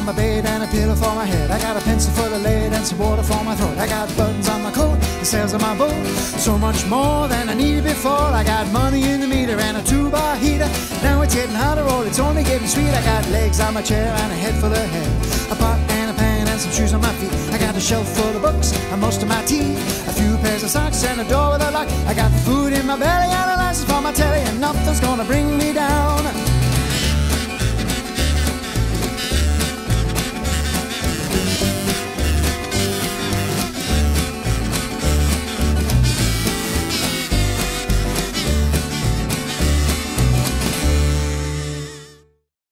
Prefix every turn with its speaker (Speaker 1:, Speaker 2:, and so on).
Speaker 1: on my bed and a pillow for my head. I got a pencil full of lead and some water for my throat. I got buttons on my coat, the sails on my boat, so much more than I needed before. I got money in the meter and a 2-bar heater. Now it's getting hard to roll, it's only getting sweet. I got legs on my chair and a head full of hair, a pot and a pan and some shoes on my feet. I got a shelf full of books and most of my tea, a few pairs of socks and a door with a lock. I got food in my belly and a license for my telly, and nothing's gonna bring me down.